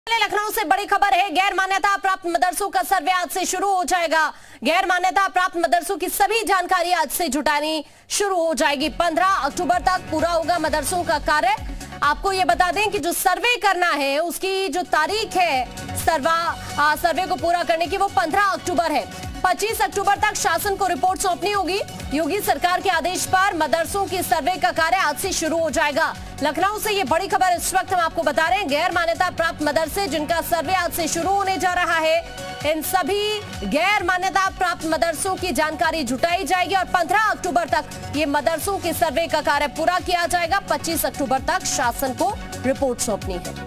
लखनऊ से बड़ी खबर है। गैर मान्यता प्राप्त मदरसों का सर्वे आज से शुरू हो जाएगा। गैर मान्यता प्राप्त मदरसों की सभी जानकारी आज से जुटानी शुरू हो जाएगी। 15 अक्टूबर तक पूरा होगा मदरसों का कार्य। आपको ये बता दें कि जो सर्वे करना है उसकी जो तारीख है सर्वे को पूरा करने की वो 15 अक्टूबर है। 25 अक्टूबर तक शासन को रिपोर्ट सौंपनी होगी। योगी सरकार के आदेश पर मदरसों की सर्वे का कार्य आज से शुरू हो जाएगा। लखनऊ से ये बड़ी खबर इस वक्त हम आपको बता रहे हैं। गैर मान्यता प्राप्त मदरसे जिनका सर्वे आज से शुरू होने जा रहा है, इन सभी गैर मान्यता प्राप्त मदरसों की जानकारी जुटाई जाएगी और 15 अक्टूबर तक ये मदरसों के सर्वे का कार्य पूरा किया जाएगा। 25 अक्टूबर तक शासन को रिपोर्ट सौंपनी है।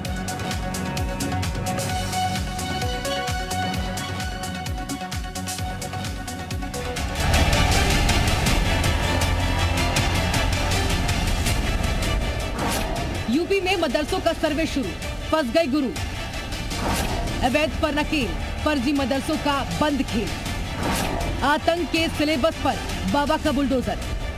यूपी में मदरसों का सर्वे शुरू, फंस गए गुरु। अवैध पर नकेल, फर्जी मदरसों का बंद खेल। आतंक के सिलेबस पर बाबा का बुलडोजर।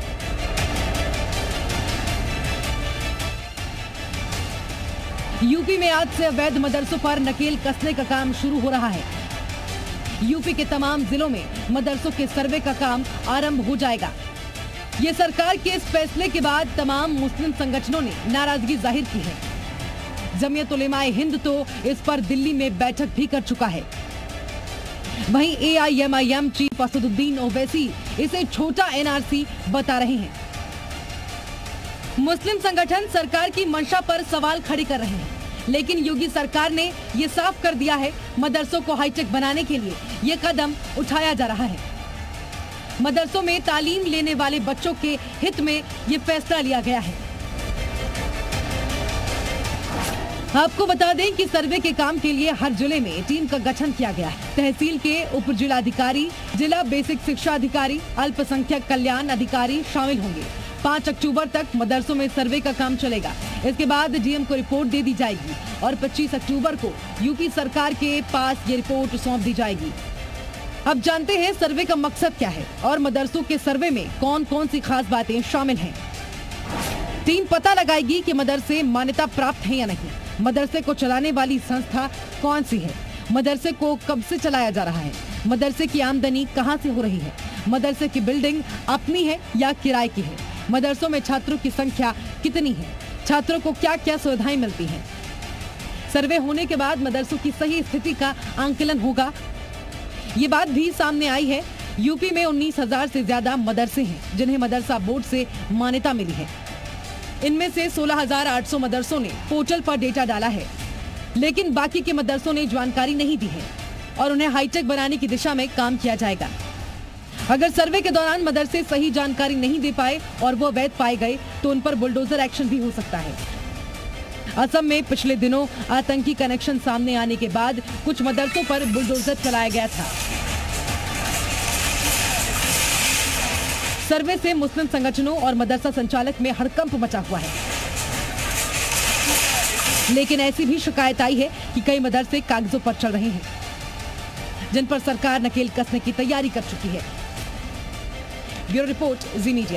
यूपी में आज से अवैध मदरसों पर नकेल कसने का काम शुरू हो रहा है। यूपी के तमाम जिलों में मदरसों के सर्वे का काम आरंभ हो जाएगा। ये सरकार के इस फैसले के बाद तमाम मुस्लिम संगठनों ने नाराजगी जाहिर की है। जमीयत उलेमाए हिंद तो इस पर दिल्ली में बैठक भी कर चुका है। वहीं AIMIM चीफ असदुद्दीन ओवैसी इसे छोटा NRC बता रहे हैं। मुस्लिम संगठन सरकार की मंशा पर सवाल खड़े कर रहे हैं, लेकिन योगी सरकार ने ये साफ कर दिया है मदरसों को हाईटेक बनाने के लिए ये कदम उठाया जा रहा है। मदरसों में तालीम लेने वाले बच्चों के हित में ये फैसला लिया गया है। आपको बता दें कि सर्वे के काम के लिए हर जिले में टीम का गठन किया गया है। तहसील के उप जिलाधिकारी, जिला बेसिक शिक्षा अधिकारी, अल्पसंख्यक कल्याण अधिकारी शामिल होंगे। 5 अक्टूबर तक मदरसों में सर्वे का काम चलेगा। इसके बाद DM को रिपोर्ट दे दी जाएगी और 25 अक्टूबर को यूपी सरकार के पास ये रिपोर्ट सौंप दी जाएगी। अब जानते हैं सर्वे का मकसद क्या है और मदरसों के सर्वे में कौन कौन सी खास बातें शामिल हैं। टीम पता लगाएगी कि मदरसे मान्यता प्राप्त हैं या नहीं। मदरसे को चलाने वाली संस्था कौन सी है, मदरसे को कब से चलाया जा रहा है, मदरसे की आमदनी कहां से हो रही है, मदरसे की बिल्डिंग अपनी है या किराए की है, मदरसों में छात्रों की संख्या कितनी है, छात्रों को क्या क्या सुविधाएं मिलती हैं। सर्वे होने के बाद मदरसों की सही स्थिति का आंकलन होगा। ये बात भी सामने आई है। यूपी में 19,000 से ज्यादा मदरसे हैं जिन्हें मदरसा बोर्ड से मान्यता मिली है। इनमें से 16,800 मदरसों ने पोर्टल पर डेटा डाला है, लेकिन बाकी के मदरसों ने जानकारी नहीं दी है और उन्हें हाईटेक बनाने की दिशा में काम किया जाएगा। अगर सर्वे के दौरान मदरसे सही जानकारी नहीं दे पाए और वो अवैध पाए गए तो उन पर बुलडोजर एक्शन भी हो सकता है। असम में पिछले दिनों आतंकी कनेक्शन सामने आने के बाद कुछ मदरसों पर बुलडोजर चलाया गया था। सर्वे से मुस्लिम संगठनों और मदरसा संचालक में हड़कंप मचा हुआ है, लेकिन ऐसी भी शिकायत आई है कि कई मदरसे कागजों पर चल रहे हैं जिन पर सरकार नकेल कसने की तैयारी कर चुकी है। Bureau report, Zee media.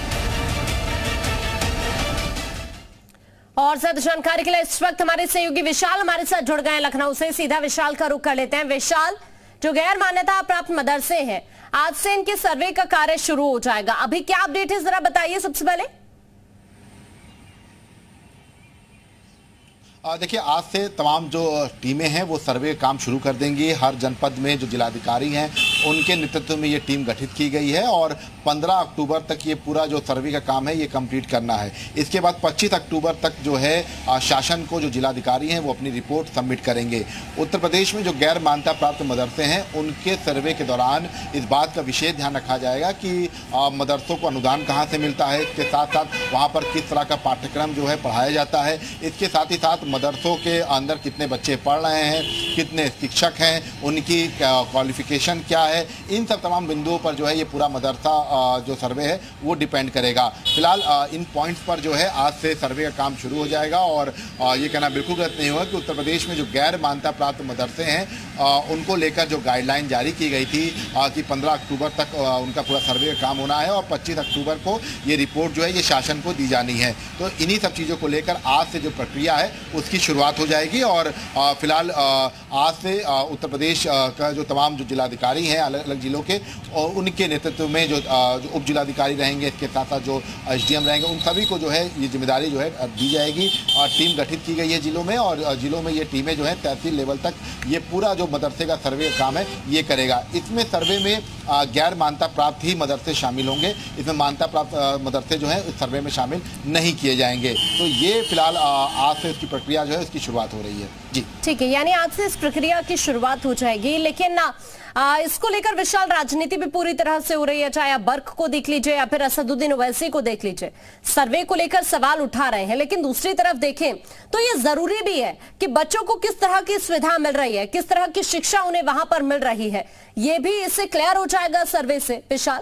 और ज्यादा जानकारी के लिए इस वक्त हमारे सहयोगी विशाल हमारे साथ जुड़ गए हैं लखनऊ से। सीधा विशाल का रुख कर लेते हैं। विशाल, जो गैर मान्यता प्राप्त मदरसे हैं, आज से इनके सर्वे का कार्य शुरू हो जाएगा। अभी क्या अपडेट है, जरा बताइए सबसे पहले। देखिए, आज से तमाम जो टीमें हैं वो सर्वे काम शुरू कर देंगी। हर जनपद में जो जिलाधिकारी हैं उनके नेतृत्व में ये टीम गठित की गई है और 15 अक्टूबर तक ये पूरा जो सर्वे का काम है ये कंप्लीट करना है। इसके बाद 25 अक्टूबर तक जो है शासन को जो जिलाधिकारी हैं वो अपनी रिपोर्ट सबमिट करेंगे। उत्तर प्रदेश में जो गैर मान्यता प्राप्त मदरसे हैं उनके सर्वे के दौरान इस बात का विशेष ध्यान रखा जाएगा कि मदरसों को अनुदान कहाँ से मिलता है, इसके साथ साथ वहाँ पर किस तरह का पाठ्यक्रम जो है पढ़ाया जाता है, इसके साथ ही साथ मदरसों के अंदर कितने बच्चे पढ़ रहे हैं, कितने शिक्षक हैं, उनकी क्वालिफिकेशन क्या है, इन सब तमाम बिंदुओं पर जो है ये पूरा मदरसा जो सर्वे है वो डिपेंड करेगा। फिलहाल इन पॉइंट्स पर जो है आज से सर्वे का काम शुरू हो जाएगा और ये कहना बिल्कुल गलत नहीं होगा कि उत्तर प्रदेश में जो गैर मान्यता प्राप्त मदरसे हैं उनको लेकर जो गाइडलाइन जारी की गई थी कि 15 अक्टूबर तक उनका पूरा सर्वे का काम होना है और 25 अक्टूबर को ये रिपोर्ट जो है ये शासन को दी जानी है। तो इन्हीं सब चीज़ों को लेकर आज से जो प्रक्रिया है उसकी शुरुआत हो जाएगी और फिलहाल आज से उत्तर प्रदेश का जो तमाम जो जिलाधिकारी हैं अलग अलग जिलों के और उनके नेतृत्व में जो उप जिलाधिकारी रहेंगे, इसके साथ साथ जो SDM रहेंगे, उन सभी को जो है ये जिम्मेदारी जो है दी जाएगी। टीम गठित की गई है जिलों में और जिलों में ये टीमें जो है तहसील लेवल तक ये पूरा जो मदरसे का सर्वे काम है ये करेगा। इसमें सर्वे में गैर मान्यता प्राप्त ही मदरसे शामिल होंगे, इसमें मान्यता प्राप्त मदरसे जो है इस सर्वे में शामिल नहीं किए जाएंगे। तो ये फिलहाल आज से इसकी प्रक्रिया जो है उसकी शुरुआत हो रही है। जी ठीक है, यानी आज से इस प्रक्रिया की शुरुआत हो जाएगी। लेकिन इसको लेकर विशाल राजनीति भी पूरी तरह से हो रही है, चाहे आप बर्क को देख लीजिए या फिर असदुद्दीन ओवैसी को देख लीजिए, सर्वे को लेकर सवाल उठा रहे हैं। लेकिन दूसरी तरफ देखें तो ये जरूरी भी है कि बच्चों को किस तरह की सुविधा मिल रही है, किस तरह की शिक्षा उन्हें वहां पर मिल रही है, ये भी इससे क्लियर हो जाएगा सर्वे से। विशाल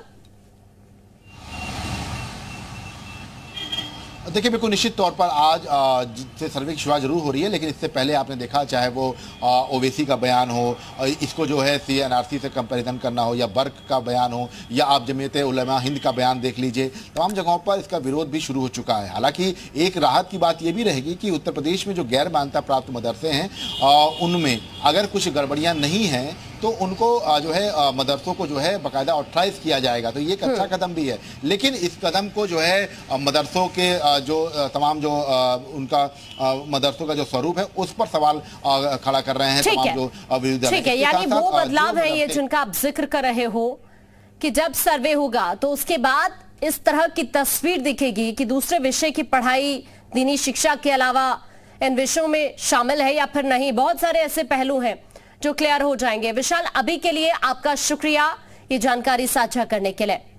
देखिए, बिल्कुल निश्चित तौर पर आज से सर्वे की शुरुआत जरूर हो रही है, लेकिन इससे पहले आपने देखा चाहे वो ओवैसी का बयान हो, इसको जो है CNRC से कंपैरिजन करना हो, या बर्क का बयान हो, या आप जमीयत उलमा हिंद का बयान देख लीजिए, तमाम जगहों पर इसका विरोध भी शुरू हो चुका है। हालांकि एक राहत की बात यह भी रहेगी कि उत्तर प्रदेश में जो गैर मान्यता प्राप्त मदरसे हैं उनमें अगर कुछ गड़बड़ियाँ नहीं हैं तो उनको जो है मदरसों को जो है बाकायदा ऑथराइज किया जाएगा। तो ये एक अच्छा कदम भी है, लेकिन इस कदम को जो है मदरसों के जो तमाम जो उनका मदरसों का जो स्वरूप है उस पर सवाल खड़ा कर रहे हैं तमाम जो विरोधी। ठीक है, यानी वो बदलाव है ये जिनका आप जिक्र कर रहे हो कि जब सर्वे होगा तो उसके बाद इस तरह की तस्वीर दिखेगी कि दूसरे विषय की पढ़ाई दीनी शिक्षा के अलावा इन विषयों में शामिल है या फिर नहीं। बहुत सारे ऐसे पहलू हैं जो क्लियर हो जाएंगे। विशाल, अभी के लिए आपका शुक्रिया ये जानकारी साझा करने के लिए।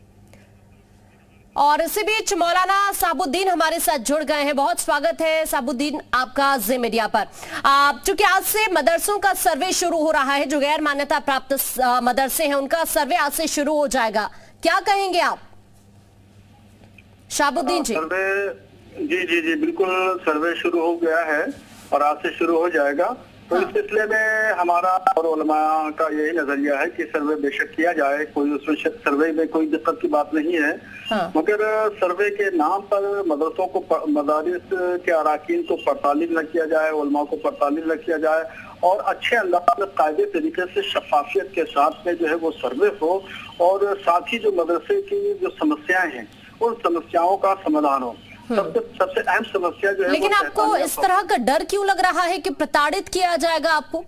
और इसी बीच मौलाना साबुद्दीन हमारे साथ जुड़ गए हैं। बहुत स्वागत है साबुद्दीन आपका जी मीडिया पर। चूंकि आज से मदरसों का सर्वे शुरू हो रहा है, जो गैर मान्यता प्राप्त मदरसे हैं उनका सर्वे आज से शुरू हो जाएगा, क्या कहेंगे आप शाबुद्दीन जी? जी बिल्कुल, सर्वे शुरू हो गया है और आज से शुरू हो जाएगा। तो इस सिलसिले में हमारा और उलमा का यही नजरिया है कि सर्वे बेशक किया जाए, कोई उसमें सर्वे में कोई दिक्कत की बात नहीं है। मगर सर्वे के नाम पर मदरसों को, मदारिस के अराकीन को परतालिब न किया जाए, उलमा को परतालिब न किया जाए और अच्छे अंदाज में कायदे तरीके से शफाफियत के साथ में जो है वो सर्वे हो और साथ ही जो मदरसे की जो समस्याएं हैं उन समस्याओं का समाधान हो। सबसे अहम समस्या जो है, लेकिन आपको इस तरह का डर क्यों लग रहा है कि प्रताड़ित किया जाएगा आपको?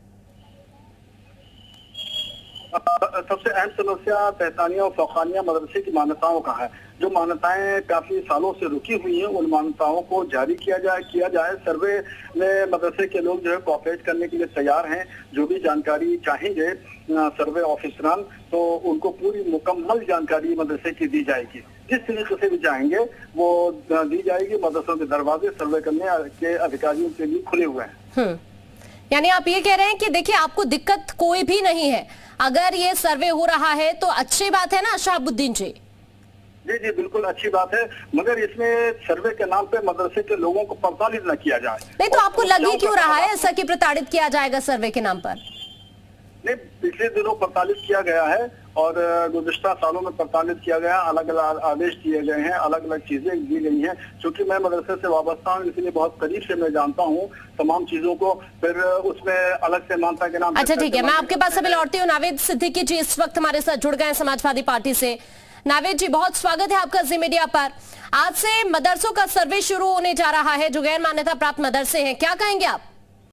सबसे अहम समस्या तहतानिया और फौकानिया मदरसे की मान्यताओं का है। जो मान्यताएं काफी सालों से रुकी हुई हैं उन मान्यताओं को जारी किया जाए। सर्वे में मदरसे के लोग जो है कोऑपरेट करने के लिए तैयार हैं। जो भी जानकारी चाहेंगे सर्वे ऑफिसरान तो उनको पूरी मुकम्मल जानकारी मदरसे की दी जाएगी। जिस तरीके से भी चाहेंगे वो दी जाएगी। मदरसों के दरवाजे सर्वे करने के अधिकारियों के लिए खुले हुए हैं। यानी आप ये कह रहे हैं कि देखिए आपको दिक्कत कोई भी नहीं है, अगर ये सर्वे हो रहा है तो अच्छी बात है ना शाहबुद्दीन जी? जी बिल्कुल अच्छी बात है, मगर इसमें सर्वे के नाम पे मदरसे के लोगों को प्रताड़ित न किया जाए। नहीं तो आपको लग ही क्यों रहा है ऐसा कि प्रताड़ित किया जाएगा सर्वे के नाम पर? नहीं, पिछले दिनों प्रताड़ित किया गया है और गुज़िश्ता सालों में प्रताड़ित किया गया, अलग अलग आदेश दिए गए हैं, अलग अलग चीजें दी गई हैं। क्योंकि मैं मदरसे से वाबस्ता हूँ इसलिए बहुत करीब से मैं जानता हूँ तमाम चीजों को। फिर उसमें अलग से मानता के नाम। अच्छा ठीक है, मैं आपके पास अभी लौटती हूँ। नावेद सिद्दीकी जी इस वक्त हमारे साथ जुड़ गए हैं समाजवादी पार्टी से। नावेद जी, बहुत स्वागत है आपका जी मीडिया पर। आज से मदरसों का सर्वे शुरू होने जा रहा है, जो गैर मान्यता प्राप्त मदरसे हैं, क्या कहेंगे आप?